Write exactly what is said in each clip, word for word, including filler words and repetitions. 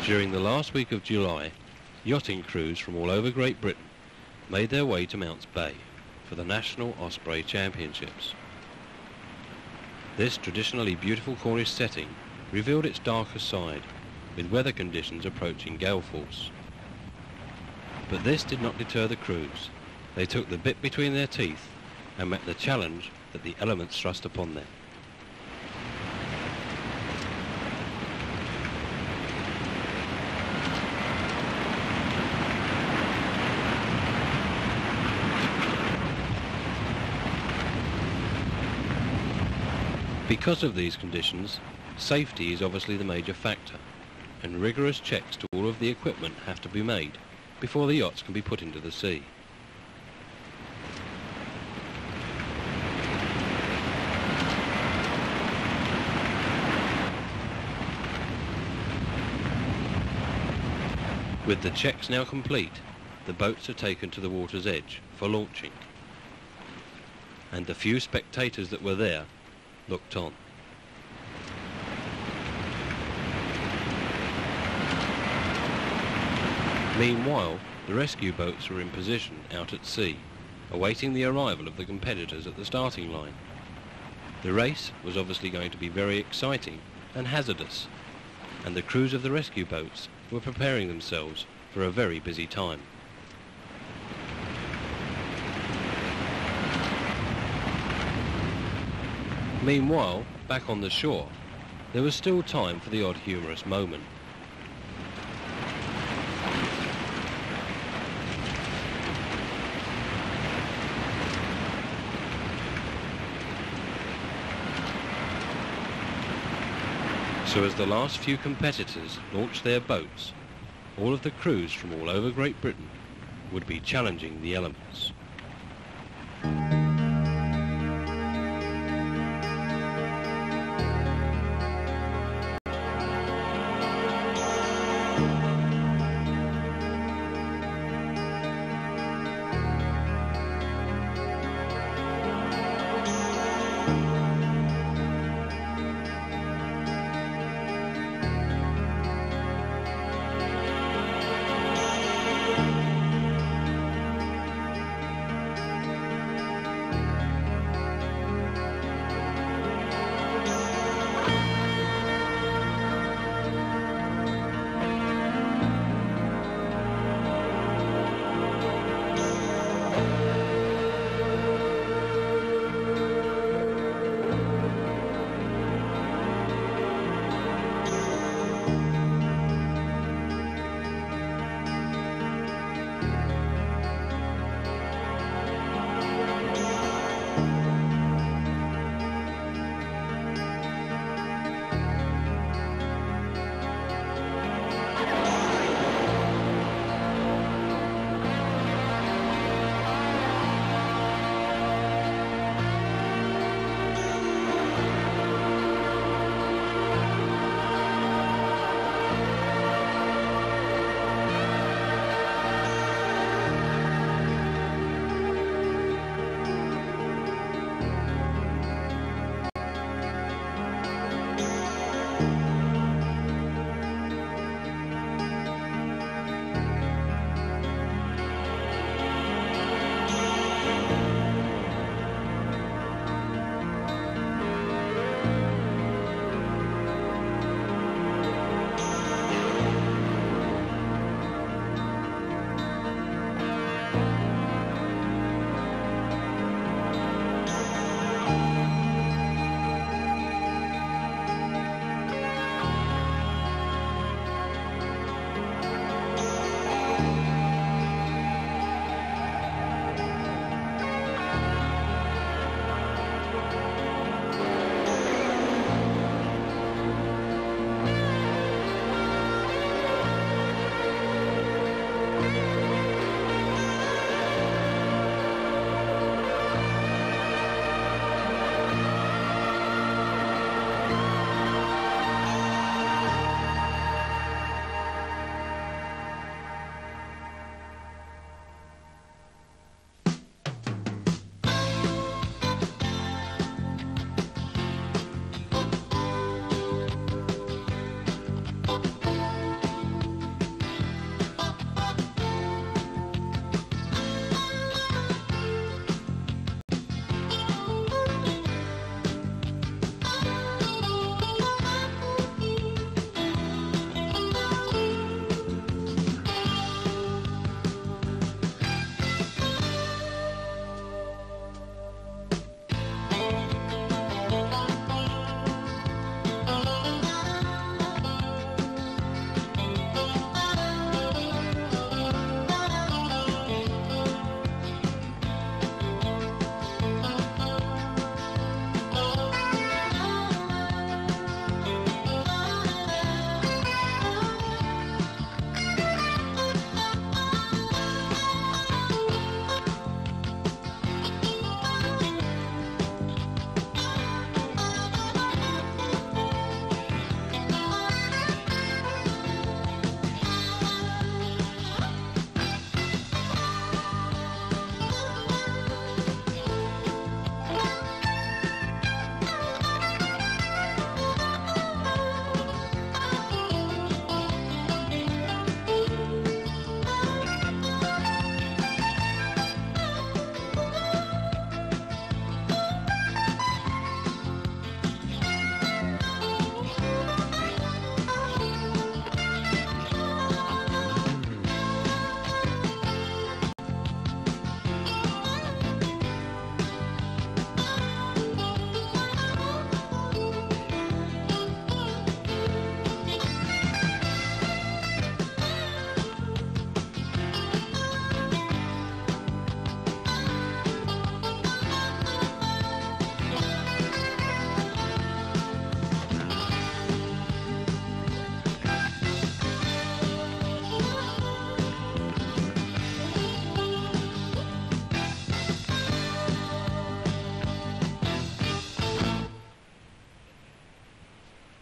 During the last week of July, yachting crews from all over Great Britain made their way to Mounts Bay for the National Osprey Championships. This traditionally beautiful Cornish setting revealed its darker side, with weather conditions approaching gale force. But this did not deter the crews. They took the bit between their teeth and met the challenge that the elements thrust upon them. Because of these conditions, safety is obviously the major factor, and rigorous checks to all of the equipment have to be made before the yachts can be put into the sea. With the checks now complete, the boats are taken to the water's edge for launching, and the few spectators that were there looked on. Meanwhile, the rescue boats were in position out at sea, awaiting the arrival of the competitors at the starting line. The race was obviously going to be very exciting and hazardous, and the crews of the rescue boats were preparing themselves for a very busy time. Meanwhile, back on the shore, there was still time for the odd humorous moment. So as the last few competitors launched their boats, all of the crews from all over Great Britain would be challenging the elements.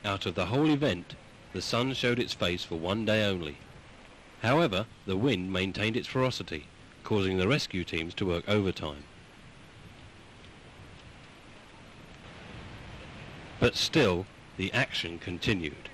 Out of the whole event, the sun showed its face for one day only. However, the wind maintained its ferocity, causing the rescue teams to work overtime. But still, the action continued.